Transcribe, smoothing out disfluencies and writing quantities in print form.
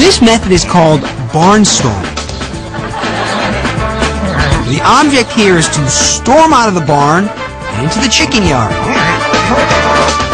This method is called barnstorming. The object here is to storm out of the barn and into the chicken yard.